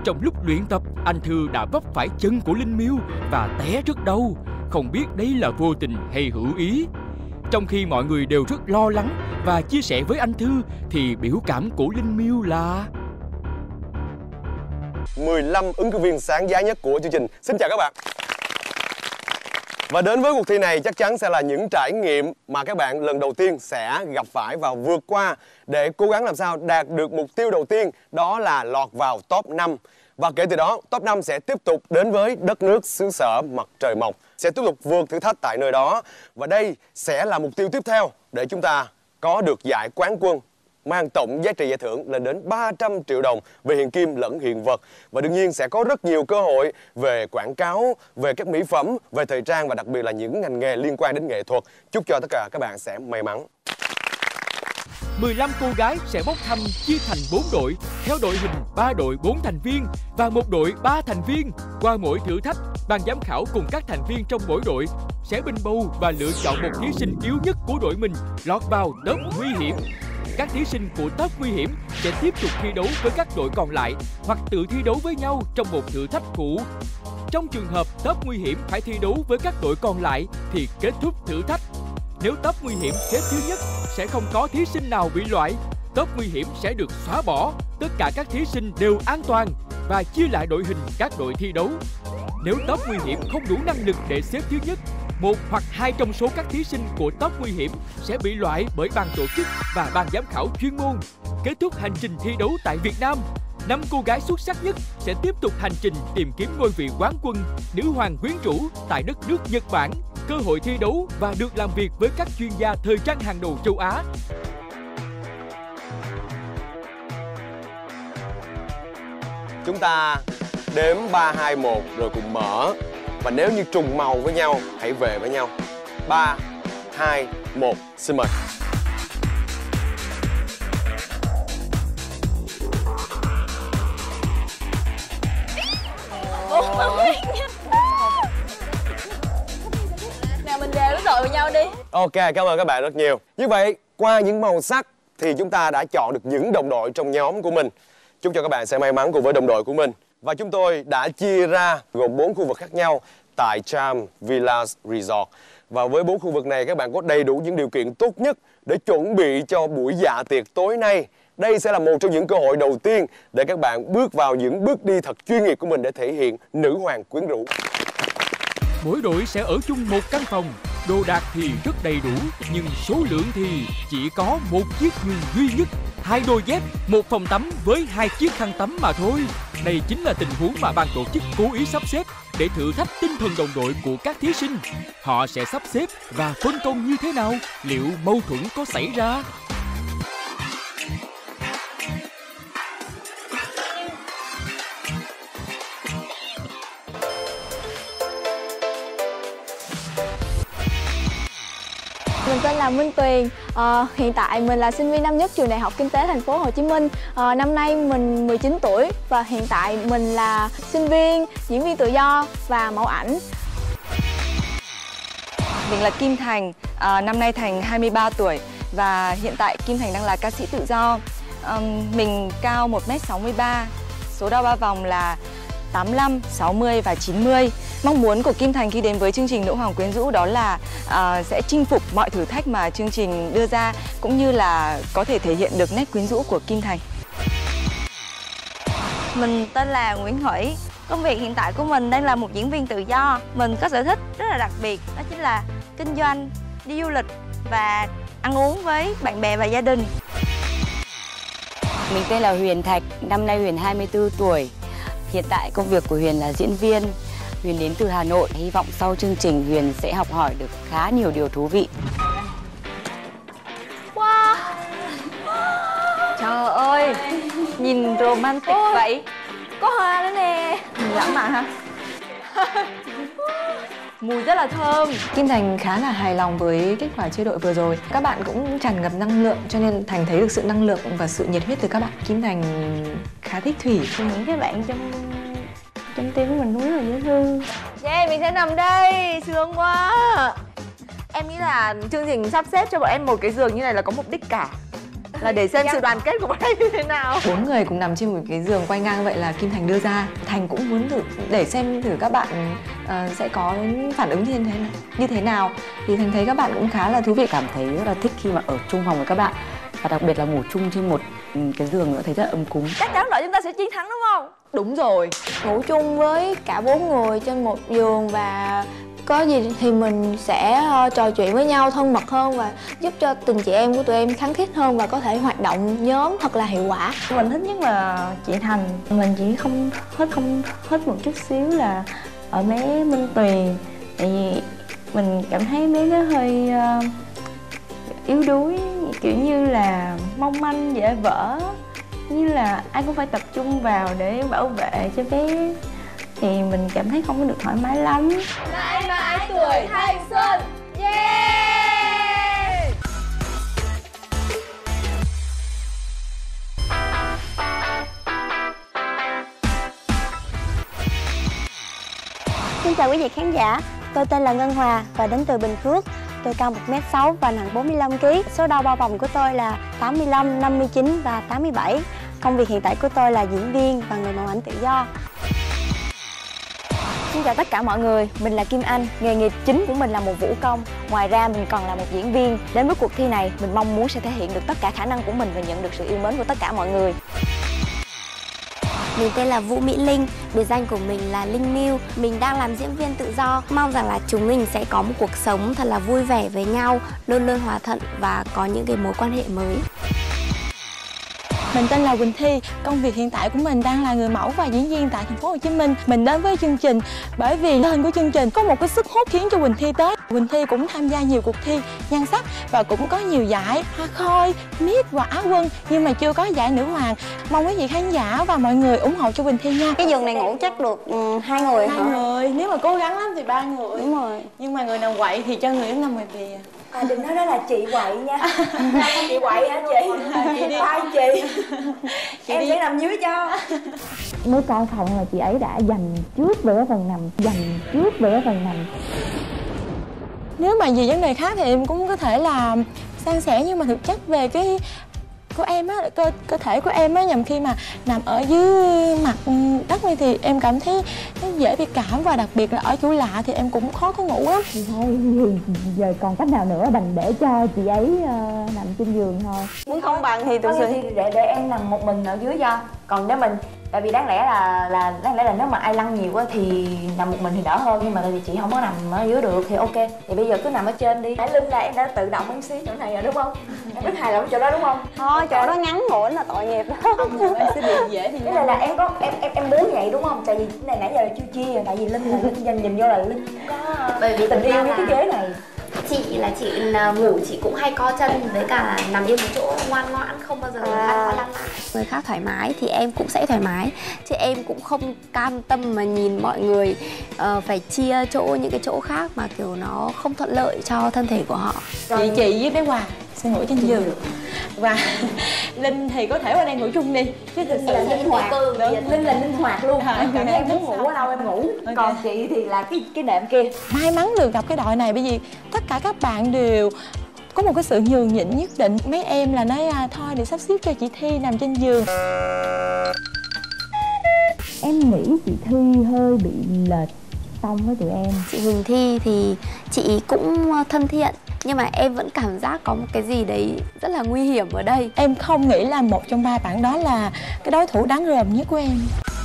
Trong lúc luyện tập, anh Thư đã vấp phải chân của Linh Miêu và té rất đau. Không biết đấy là vô tình hay hữu ý. Trong khi mọi người đều rất lo lắng và chia sẻ với anh Thư, thì biểu cảm của Linh Miêu là 15 ứng cử viên sáng giá nhất của chương trình. Xin chào các bạn. Và đến với cuộc thi này chắc chắn sẽ là những trải nghiệm mà các bạn lần đầu tiên sẽ gặp phải và vượt qua để cố gắng làm sao đạt được mục tiêu đầu tiên, đó là lọt vào top 5. Và kể từ đó, top 5 sẽ tiếp tục đến với đất nước xứ sở mặt trời mọc, sẽ tiếp tục vượt thử thách tại nơi đó. Và đây sẽ là mục tiêu tiếp theo để chúng ta có được giải quán quân, mang tổng giá trị giải thưởng lên đến 300 triệu đồng về hiện kim lẫn hiện vật. Và đương nhiên sẽ có rất nhiều cơ hội về quảng cáo, về các mỹ phẩm, về thời trang và đặc biệt là những ngành nghề liên quan đến nghệ thuật. Chúc cho tất cả các bạn sẽ may mắn. 15 cô gái sẽ bốc thăm chia thành 4 đội, theo đội hình 3 đội 4 thành viên và 1 đội 3 thành viên. Qua mỗi thử thách, ban giám khảo cùng các thành viên trong mỗi đội sẽ bình bầu và lựa chọn một thí sinh yếu nhất của đội mình lọt vào top nguy hiểm. Các thí sinh của top nguy hiểm sẽ tiếp tục thi đấu với các đội còn lại hoặc tự thi đấu với nhau trong một thử thách cũ. Trong trường hợp top nguy hiểm phải thi đấu với các đội còn lại thì kết thúc thử thách. Nếu top nguy hiểm xếp thứ nhất, sẽ không có thí sinh nào bị loại. Top nguy hiểm sẽ được xóa bỏ, tất cả các thí sinh đều an toàn và chia lại đội hình các đội thi đấu. Nếu top nguy hiểm không đủ năng lực để xếp thứ nhất, 1 hoặc 2 trong số các thí sinh của top nguy hiểm sẽ bị loại bởi ban tổ chức và ban giám khảo chuyên môn. Kết thúc hành trình thi đấu tại Việt Nam, 5 cô gái xuất sắc nhất sẽ tiếp tục hành trình tìm kiếm ngôi vị quán quân, nữ hoàng quyến rũ tại đất nước Nhật Bản, cơ hội thi đấu và được làm việc với các chuyên gia thời trang hàng đầu châu Á. Chúng ta đếm 3, 2, 1 rồi cùng mở. Và nếu như trùng màu với nhau, hãy về với nhau. 3, 2, 1, xin mời. Nào mình đều với đội với nhau đi. Ok, cảm ơn các bạn rất nhiều. Như vậy, qua những màu sắc thì chúng ta đã chọn được những đồng đội trong nhóm của mình. Chúc cho các bạn sẽ may mắn cùng với đồng đội của mình. Và chúng tôi đã chia ra gồm 4 khu vực khác nhau tại Charm Villas Resort. Và với 4 khu vực này các bạn có đầy đủ những điều kiện tốt nhất để chuẩn bị cho buổi dạ tiệc tối nay. Đây sẽ là một trong những cơ hội đầu tiên để các bạn bước vào những bước đi thật chuyên nghiệp của mình để thể hiện nữ hoàng quyến rũ. Mỗi đội sẽ ở chung một căn phòng. Đồ đạc thì rất đầy đủ, nhưng số lượng thì chỉ có một chiếc giường duy nhất, 2 đôi dép, một phòng tắm với 2 chiếc khăn tắm mà thôi. Đây chính là tình huống mà ban tổ chức cố ý sắp xếp để thử thách tinh thần đồng đội của các thí sinh. Họ sẽ sắp xếp và phân công như thế nào? Liệu mâu thuẫn có xảy ra? Mình tên là Minh Tuyền. Hiện tại mình là sinh viên năm nhất trường Đại học Kinh tế Thành phố Hồ Chí Minh. Năm nay mình 19 tuổi và hiện tại mình là sinh viên, diễn viên tự do và mẫu ảnh. Mình là Kim Thành, năm nay Thành 23 tuổi và hiện tại Kim Thành đang là ca sĩ tự do. Mình cao 1m63, số đo 3 vòng là 85, 60 và 90. Mong muốn của Kim Thành khi đến với chương trình Nữ hoàng quyến rũ đó là sẽ chinh phục mọi thử thách mà chương trình đưa ra, cũng như là có thể thể hiện được nét quyến rũ của Kim Thành. Mình tên là Nguyễn Thủy. Công việc hiện tại của mình đang là một diễn viên tự do. Mình có sở thích rất là đặc biệt, đó chính là kinh doanh, đi du lịch và ăn uống với bạn bè và gia đình. Mình tên là Huyền Thạch, năm nay Huyền 24 tuổi. Hiện tại công việc của Huyền là diễn viên. Huyền đến từ Hà Nội. Hy vọng sau chương trình Huyền sẽ học hỏi được khá nhiều điều thú vị. Wow. Trời ơi, nhìn romantic vậy. Có hoa nữa nè. Lãng mạn ha. Mùi rất là thơm. Kim Thành khá là hài lòng với kết quả chơi đội vừa rồi. Các bạn cũng tràn ngập năng lượng, cho nên Thành thấy được sự năng lượng và sự nhiệt huyết từ các bạn. Kim Thành khá thích Thủy. Những cái bạn trong tim của mình rất là dễ thương. Yeah, mình sẽ nằm đây, sướng quá. Em nghĩ là chương trình sắp xếp cho bọn em một cái giường như này là có mục đích cả. là để xem sự đoàn kết của bọn em như thế nào. 4 người cùng nằm trên một cái giường quay ngang vậy là Kim Thành đưa ra. Thành cũng muốn thử để xem thử các bạn sẽ có phản ứng như thế nào. Thì Thành thấy các bạn cũng khá là thú vị, cảm thấy rất là thích khi mà ở chung phòng với các bạn, và đặc biệt là ngủ chung trên một cái giường nữa, thấy rất là ấm cúng. Chắc chắn đội chúng ta sẽ chiến thắng đúng không? Đúng rồi. Ngủ chung với cả 4 người trên một giường và có gì thì mình sẽ trò chuyện với nhau thân mật hơn và giúp cho tình chị em của tụi em khăng khít hơn và có thể hoạt động nhóm thật là hiệu quả. Mình thích nhất là chị Thành. Mình chỉ không hết một chút xíu là ở bé Minh Tuyền. Tại vì mình cảm thấy bé nó hơi yếu đuối, kiểu như là mong manh dễ vỡ, như là ai cũng phải tập trung vào để bảo vệ cho bé, thì mình cảm thấy không có được thoải mái lắm. Mãi mãi tuổi thanh xuân, yeah! Xin chào quý vị khán giả, tôi tên là Ngân Hòa và đến từ Bình Phước. Tôi cao 1m6 và nặng 45kg. Số đo bao vòng của tôi là 85, 59 và 87. Công việc hiện tại của tôi là diễn viên và người mẫu ảnh tự do. Xin chào tất cả mọi người, mình là Kim Anh. Nghề nghiệp chính của mình là một vũ công. Ngoài ra mình còn là một diễn viên. Đến với cuộc thi này, mình mong muốn sẽ thể hiện được tất cả khả năng của mình và nhận được sự yêu mến của tất cả mọi người. Mình tên là Vũ Mỹ Linh, biệt danh của mình là Linh Miu. Mình đang làm diễn viên tự do. Mong rằng là chúng mình sẽ có một cuộc sống thật là vui vẻ với nhau, luôn luôn hòa thuận và có những cái mối quan hệ mới. Mình tên là Quỳnh Thi, công việc hiện tại của mình đang là người mẫu và diễn viên tại thành phố Hồ Chí Minh. Mình đến với chương trình bởi vì tên của chương trình có một cái sức hút khiến cho Quỳnh Thi tới. Quỳnh Thi cũng tham gia nhiều cuộc thi nhan sắc và cũng có nhiều giải hoa khôi, Miss và Á quân, nhưng mà chưa có giải nữ hoàng. Mong quý vị khán giả và mọi người ủng hộ cho Quỳnh Thi nha. Cái giường này ngủ chắc được 2 người hả? 2 người, nếu mà cố gắng lắm thì 3 người. Đúng rồi. Nhưng mà người nào quậy thì cho người đó nằm ngoài bìa. Đừng nói đó là chị quậy nha. Chị quậy hả chị? Chị đi. Hai chị. Em sẽ nằm dưới cho. Mới coi phòng là chị ấy đã dành trước về cái phần nằm, Nếu mà vì vấn đề khác thì em cũng có thể là san sẻ, nhưng mà thực chất về cái của em á, cơ thể của em á, nhằm khi mà nằm ở dưới mặt đất này thì em cảm thấy nó dễ bị cảm, và đặc biệt là ở chỗ lạ thì em cũng khó có ngủ lắm. thì thôi giờ còn cách nào nữa, đành để cho chị ấy nằm trên giường thôi. Muốn không bằng thì tụi thì để em nằm một mình ở dưới cho. Còn nếu mình, tại vì đáng lẽ là nếu mà ai lăn nhiều quá thì nằm một mình thì đỡ hơn, nhưng mà tại vì chị không có nằm ở dưới được thì ok, thì bây giờ cứ nằm ở trên đi. Nãy lưng là em đã tự động em xí chỗ này rồi đúng không? Em rất hài lòng chỗ đó đúng không? Thôi chỗ đó ngắn ngủn là tội nghiệp đó. Em sẽ bị dễ thì cái này là em muốn vậy đúng không? Tại vì cái này nãy giờ là chưa chia rồi, tại vì Linh nhìn vô là Linh có Bởi vì tình yêu với cái ghế này. Chị ngủ chị cũng hay co chân với cả nằm yên một chỗ ngoan ngoãn, không bao giờ lăn lại. Người khác thoải mái thì em cũng sẽ thoải mái, chứ em cũng không cam tâm mà nhìn mọi người phải chia chỗ những cái chỗ khác mà kiểu nó không thuận lợi cho thân thể của họ. Chị với bé Hòa sẽ ngủ trên giường và Linh thì có thể qua đây ngủ chung đi, chứ thực sự là linh hoạt. Linh là linh hoạt luôn. Em cảm thấy em muốn ngủ ở đâu em ngủ. Còn chị thì là cái nệm kia. May mắn được gặp cái đội này bởi vì tất cả các bạn đều có một cái sự nhường nhịn nhất định. Mấy em là nói thôi để sắp xếp cho chị Thi nằm trên giường. Em nghĩ chị Thi hơi bị lệch tông với tụi em. Chị Huỳnh Thi thì chị cũng thân thiện, nhưng mà em vẫn cảm giác có một cái gì đấy rất là nguy hiểm ở đây. Em không nghĩ là một trong 3 bạn đó là cái đối thủ đáng gờm nhất của em.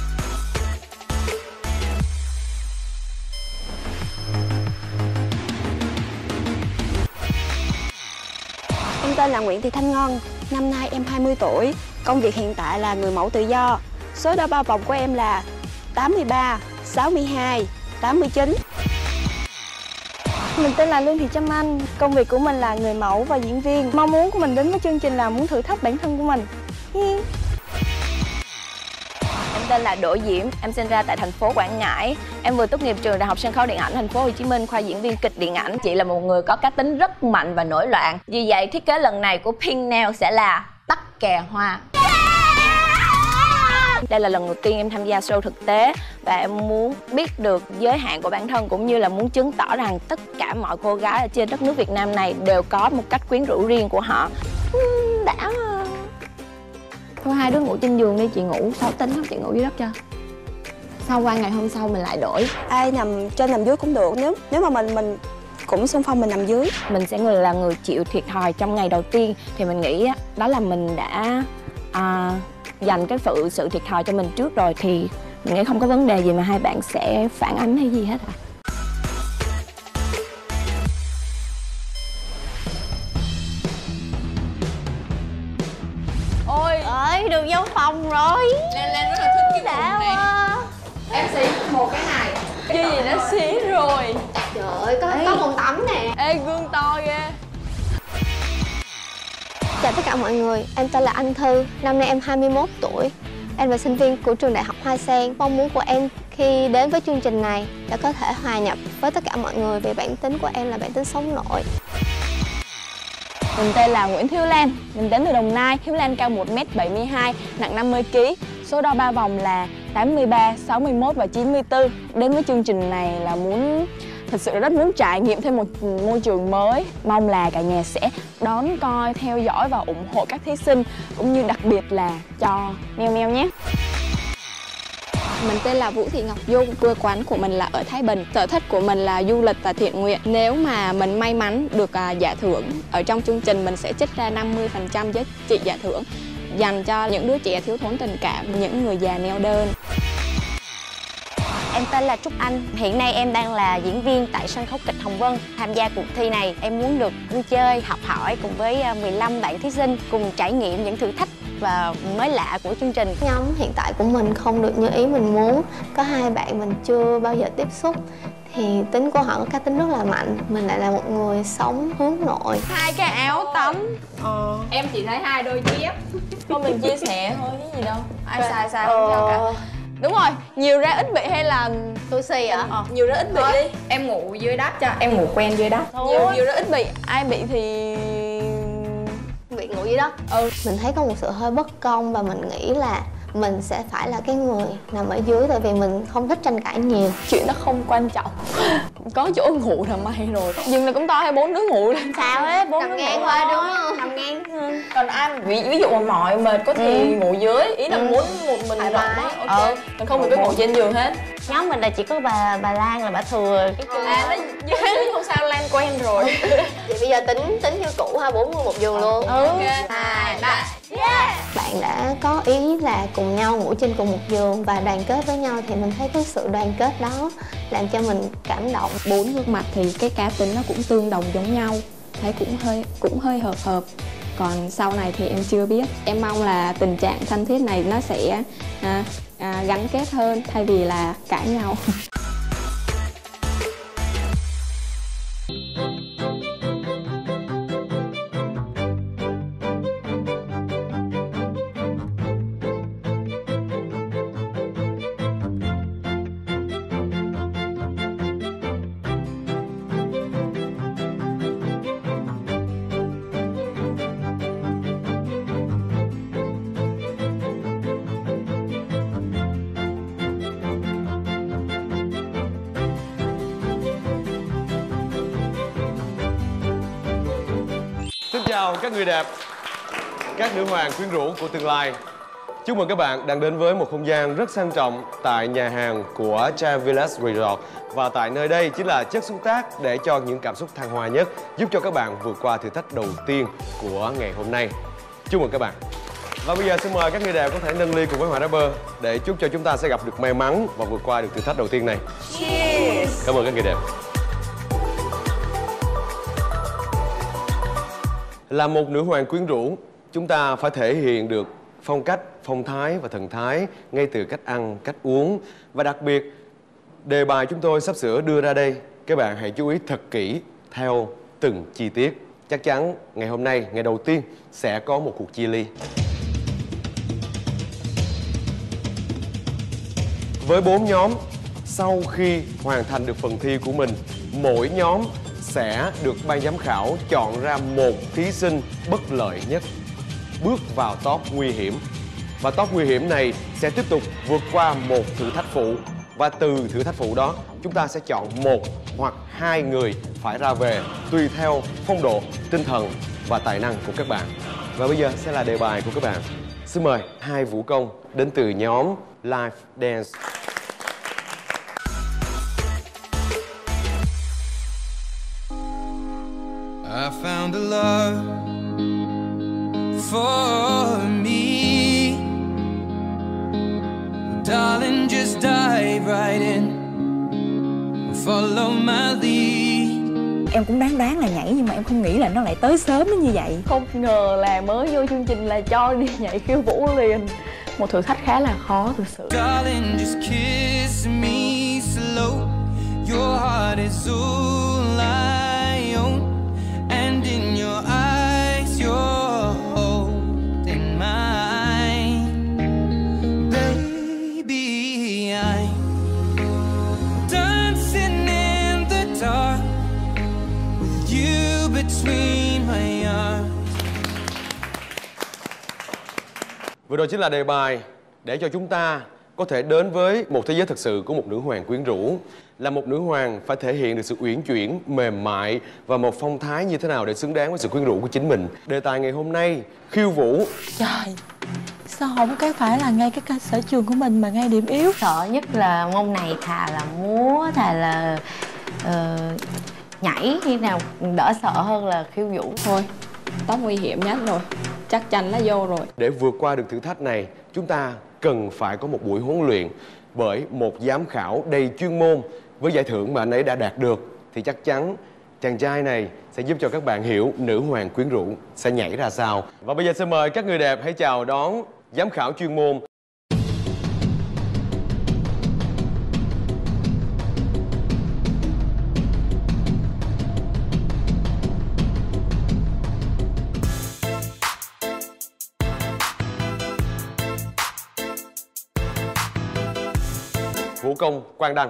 Em tên là Nguyễn Thị Thanh Ngân, năm nay em 20 tuổi. Công việc hiện tại là người mẫu tự do. Số đo bao vòng của em là 83, 62, 89. Mình tên là Lương Thị Trâm Anh. Công việc của mình là người mẫu và diễn viên. Mong muốn của mình đến với chương trình là muốn thử thách bản thân của mình. Em tên là Đỗ Diễm, em sinh ra tại thành phố Quảng Ngãi. Em vừa tốt nghiệp trường Đại học Sân khấu Điện ảnh thành phố Hồ Chí Minh, khoa diễn viên kịch điện ảnh. Chị là một người có cá tính rất mạnh và nổi loạn. Vì vậy thiết kế lần này của Pink Nail sẽ là tắc kè hoa. Đây là lần đầu tiên em tham gia show thực tế và em muốn biết được giới hạn của bản thân, cũng như là muốn chứng tỏ rằng tất cả mọi cô gái ở trên đất nước Việt Nam này đều có một cách quyến rũ riêng của họ. Đã Thôi hai đứa ngủ trên giường đi, chị ngủ 6 tính không, chị ngủ dưới đất cho. Sau qua ngày hôm sau mình lại đổi. Ai nằm trên nằm dưới cũng được, nếu mà mình cũng xung phong mình nằm dưới. Mình sẽ là người chịu thiệt thòi trong ngày đầu tiên, thì mình nghĩ đó là mình đã dành cái sự thiệt thòi cho mình trước rồi, thì mình nghĩ không có vấn đề gì mà hai bạn sẽ phản ánh hay gì hết à. Ôi ơi, được vô phòng rồi. Lên rất là thích cái đã này. Em xí một cái này. Cái gì đã xí rồi. Trời ơi, có bồn tắm nè. Ê, gương to ghê. Chào tất cả mọi người, em tên là Anh Thư, năm nay em 21 tuổi. Em là sinh viên của trường Đại học Hoa Sen. Mong muốn của em khi đến với chương trình này là có thể hòa nhập với tất cả mọi người, vì bản tính của em là bản tính sống nội. Mình tên là Nguyễn Thiếu Lan, mình đến từ Đồng Nai. Thiếu Lan cao 1m72, nặng 50kg. Số đo 3 vòng là 83, 61 và 94. Đến với chương trình này là thật sự rất muốn trải nghiệm thêm một môi trường mới. Mong là cả nhà sẽ đón coi, theo dõi và ủng hộ các thí sinh, cũng như đặc biệt là cho Meo Meo nhé. Mình tên là Vũ Thị Ngọc Dung, quê quán của mình là ở Thái Bình. Sở thích của mình là du lịch và thiện nguyện. Nếu mà mình may mắn được giải thưởng ở trong chương trình, mình sẽ trích ra 50% giá trị giải thưởng dành cho những đứa trẻ thiếu thốn tình cảm, những người già neo đơn. Em tên là Trúc Anh. Hiện nay em đang là diễn viên tại sân khấu kịch Hồng Vân. Tham gia cuộc thi này, em muốn được vui chơi, học hỏi cùng với 15 bạn thí sinh, cùng trải nghiệm những thử thách và mới lạ của chương trình. Nhóm hiện tại của mình không được như ý mình muốn. Có 2 bạn mình chưa bao giờ tiếp xúc. Thì tính của họ có cá tính rất là mạnh. Mình lại là một người sống hướng nội. 2 cái áo tắm. Em chỉ thấy 2 đôi dép. Thôi mình chia sẻ thôi chứ gì đâu. Ai sai không sao cả. Đúng rồi, nhiều ra ít bị hay là tôi xì ạ? Nhiều ra ít bị đi. Em ngủ dưới đất cho, em ngủ quen dưới đất. Nhiều ra ít bị, ai bị thì bị ngủ dưới đất. Mình thấy có một sự hơi bất công và mình nghĩ là mình sẽ phải là cái người nằm ở dưới, tại vì mình không thích tranh cãi nhiều. Chuyện đó không quan trọng. Có chỗ ngủ là may rồi. Nhưng là cũng to hay 4 đứa ngủ lên. Sao hết, 4 đứa ngang ngủ qua thôi. đúng không? Nằm ngang. Còn ai ví dụ mà mỏi mệt có thì ngủ dưới. Ý là muốn một mình rộng á. Ok. Còn không thì cứ ngủ trên giường hết. Nhóm mình là chỉ có bà Lan là bà thừa cái chung. Nó dưới không sao, Lan quen rồi. Vậy bây giờ tính như cũ ha, 4 người một giường luôn. 2, 3. Bạn đã có ý là cùng nhau ngủ trên cùng một giường và đoàn kết với nhau, thì mình thấy cái sự đoàn kết đó làm cho mình cảm động. 4 gương mặt thì cái cá tính nó cũng tương đồng giống nhau, thấy cũng hơi hợp. Còn sau này thì em chưa biết. Em mong là tình trạng thân thiết này nó sẽ gắn kết hơn thay vì là cãi nhau. Xin chào các người đẹp, các nữ hoàng quyến rũ của tương lai. Chúc mừng các bạn đang đến với một không gian rất sang trọng tại nhà hàng của Cha Village Resort. Và tại nơi đây chính là chất xúc tác để cho những cảm xúc thăng hoa nhất, giúp cho các bạn vượt qua thử thách đầu tiên của ngày hôm nay. Chúc mừng các bạn. Và bây giờ xin mời các người đẹp có thể nâng ly cùng với Hoàng Rapper để chúc cho chúng ta sẽ gặp được may mắn và vượt qua được thử thách đầu tiên này. Cheers. Cảm ơn các người đẹp. Là một nữ hoàng quyến rũ, chúng ta phải thể hiện được phong cách, phong thái và thần thái ngay từ cách ăn, cách uống. Và đặc biệt, đề bài chúng tôi sắp sửa đưa ra đây, các bạn hãy chú ý thật kỹ theo từng chi tiết. Chắc chắn ngày hôm nay, ngày đầu tiên sẽ có một cuộc chia ly. Với 4 nhóm, sau khi hoàn thành được phần thi của mình, mỗi nhóm sẽ được ban giám khảo chọn ra một thí sinh bất lợi nhất, bước vào top nguy hiểm. Và top nguy hiểm này sẽ tiếp tục vượt qua một thử thách phụ. Và từ thử thách phụ đó, chúng ta sẽ chọn 1 hoặc 2 người phải ra về, tùy theo phong độ, tinh thần và tài năng của các bạn. Và bây giờ sẽ là đề bài của các bạn. Xin mời hai vũ công đến từ nhóm Live Dance. I found a love for me. Darling, just dive right in. Follow my lead. Em cũng đoán là nhảy nhưng mà em không nghĩ là nó lại tới sớm đến như vậy. Không ngờ là mới vô chương trình là cho đi nhảy khiêu vũ liền. Một thử thách khá là khó thực sự. Darling, just kiss me slow. Your heart is all I own. And in your eyes, you're holding mine. Baby, I'm dancing in the dark with you between my arms. Vừa rồi chính là đề bài để cho chúng ta có thể đến với một thế giới thực sự của một nữ hoàng quyến rũ. Là một nữ hoàng phải thể hiện được sự uyển chuyển, mềm mại và một phong thái như thế nào để xứng đáng với sự quyến rũ của chính mình. Đề tài ngày hôm nay, khiêu vũ. Trời, sao không cái phải là ngay cái sở trường của mình mà ngay điểm yếu? Sợ nhất là môn này thà là múa, thà là nhảy khi nào đỡ sợ hơn là khiêu vũ. Thôi, tóc nguy hiểm nhất rồi, chắc chắn là vô rồi. Để vượt qua được thử thách này, chúng ta cần phải có một buổi huấn luyện bởi một giám khảo đầy chuyên môn. Với giải thưởng mà anh ấy đã đạt được thì chắc chắn chàng trai này sẽ giúp cho các bạn hiểu nữ hoàng quyến rũ sẽ nhảy ra sao. Và bây giờ xin mời các người đẹp hãy chào đón giám khảo chuyên môn. Vũ công Quang Đăng.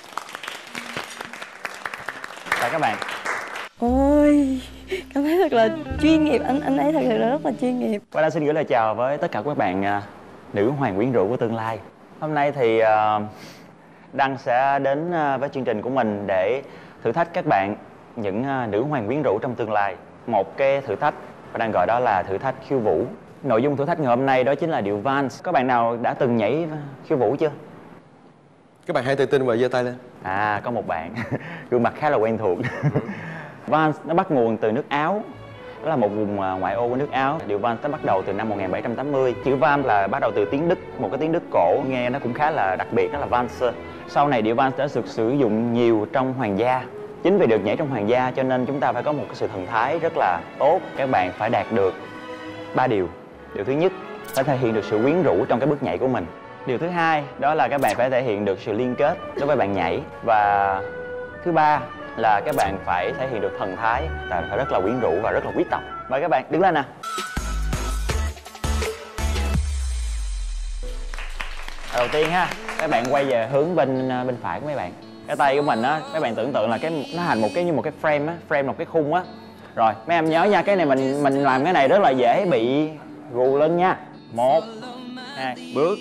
Chào các bạn. Ôi, cảm thấy thật là chuyên nghiệp, anh ấy thật sự là rất là chuyên nghiệp. Quang Đăng xin gửi lời chào với tất cả các bạn nữ hoàng quyến rũ của tương lai. Hôm nay thì Đăng sẽ đến với chương trình của mình để thử thách các bạn những nữ hoàng quyến rũ trong tương lai. Một cái thử thách Quang Đăng gọi đó là thử thách khiêu vũ. Nội dung thử thách ngày hôm nay đó chính là điệu vals. Có bạn nào đã từng nhảy khiêu vũ chưa? Các bạn hãy tự tin và giơ tay lên. À, có một bạn gương mặt khá là quen thuộc. Vals nó bắt nguồn từ nước Áo. Đó là một vùng ngoại ô của nước Áo. Điệu vals nó bắt đầu từ năm 1780. Chữ vals là bắt đầu từ tiếng Đức, một cái tiếng Đức cổ nghe nó cũng khá là đặc biệt, đó là valser. Sau này điệu vals đã được sử dụng nhiều trong hoàng gia. Chính vì được nhảy trong hoàng gia cho nên chúng ta phải có một cái sự thần thái rất là tốt. Các bạn phải đạt được 3 điều. Điều thứ nhất, phải thể hiện được sự quyến rũ trong cái bước nhảy của mình. Điều thứ hai, đó là các bạn phải thể hiện được sự liên kết đối với bạn nhảy. Và thứ ba là các bạn phải thể hiện được thần thái, phải rất là quyến rũ và rất là quý tộc. Mời các bạn đứng lên nè. Đầu tiên ha, các bạn quay về hướng bên phải của mấy bạn. Cái tay của mình á, các bạn tưởng tượng là nó thành như một cái frame á, frame một cái khung á. Rồi, mấy em nhớ nha, cái này mình làm cái này rất là dễ bị gù lưng nha. 1 2 bước.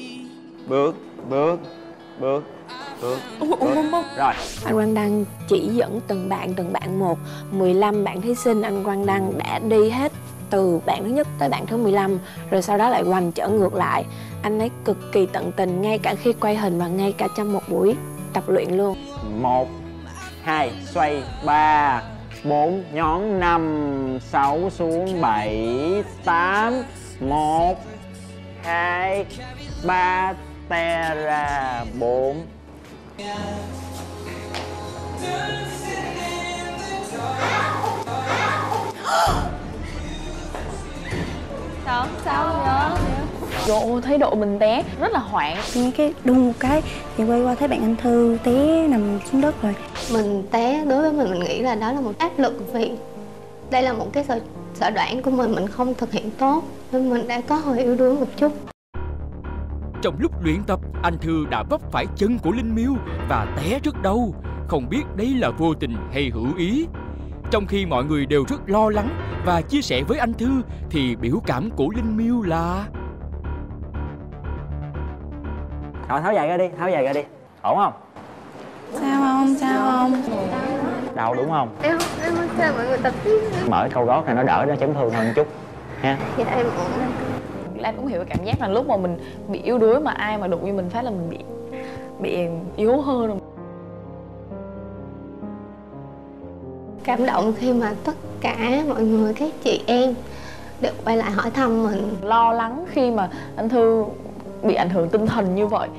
Rồi. Anh Quang Đăng chỉ dẫn từng bạn một. 15 bạn thí sinh anh Quang Đăng đã đi hết từ bạn thứ nhất tới bạn thứ 15. Rồi sau đó lại quanh trở ngược lại. Anh ấy cực kỳ tận tình ngay cả khi quay hình và ngay cả trong một buổi tập luyện luôn. 1 2 xoay 3 4 nhón 5 6 xuống 7 8 1 2 3 te ra 4. Sao nhớ? Trời, thấy độ mình té rất là hoảng. Nghe cái đùng một cái thì quay qua thấy bạn anh Thư té nằm xuống đất rồi. Mình té đối với mình nghĩ là đó là một áp lực vì đây là một cái sở đoản của mình không thực hiện tốt nên mình đã có hơi yếu đuối một chút. Trong lúc luyện tập, anh Thư đã vấp phải chân của Linh Miêu và té rất đau. Không biết đấy là vô tình hay hữu ý. Trong khi mọi người đều rất lo lắng và chia sẻ với anh Thư thì biểu cảm của Linh Miêu là... Rồi tháo giày ra đi, ổn không? Sao không? Đau đúng không? Em không sao mọi người tập Mở câu gót này nó đỡ, nó chấn thương hơn một chút ha. Dạ em ổn. Lan cũng hiểu cảm giác là lúc mà mình bị yếu đuối mà ai mà đụng như mình phát là mình bị yếu hơn rồi. Cảm động khi mà tất cả mọi người, các chị em đều quay lại hỏi thăm mình. Lo lắng khi mà anh Thư bị ảnh hưởng tinh thần như vậy.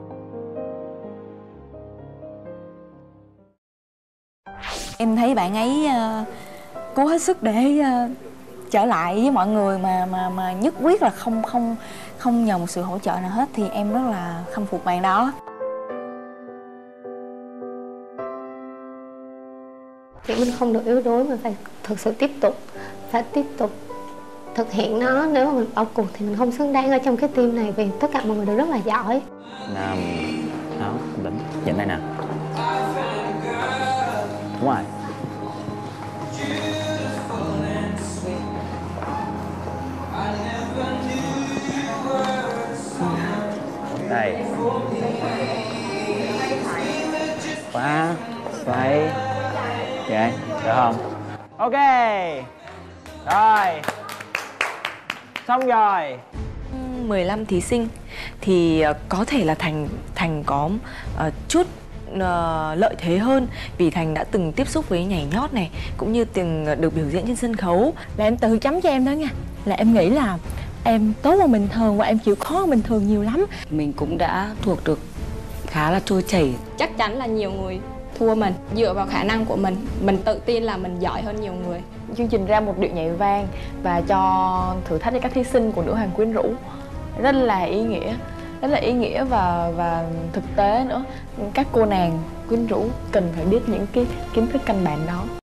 Em thấy bạn ấy cố hết sức để trở lại với mọi người mà nhất quyết là không nhờ một sự hỗ trợ nào hết, thì em rất là khâm phục bạn đó. Chị Minh không được yếu đuối mà phải thực sự tiếp tục thực hiện nó. Nếu mà mình bỏ cuộc thì mình không xứng đáng ở trong cái team này, vì tất cả mọi người đều rất là giỏi. Nam, đó, đỉnh, nhìn đây nè. Đúng rồi. Đây. 3, xoay. Vậy, được không? Ok. Rồi. Xong rồi. 15 thí sinh thì có thể là Thành có chút lợi thế hơn, vì Thành đã từng tiếp xúc với nhảy nhót này, cũng như từng được biểu diễn trên sân khấu. Là em tự chấm cho em đó nha, là em nghĩ là em tốt hơn bình thường và em chịu khó hơn bình thường nhiều lắm. Mình cũng đã thuộc được khá là trôi chảy. Chắc chắn là nhiều người thua mình. Dựa vào khả năng của mình tự tin là mình giỏi hơn nhiều người. Chương trình ra một điệu nhảy vang và cho thử thách cho các thí sinh của Nữ Hoàng Quyến Rũ rất là ý nghĩa và thực tế nữa. Các cô nàng quyến rũ cần phải biết những cái kiến thức căn bản đó.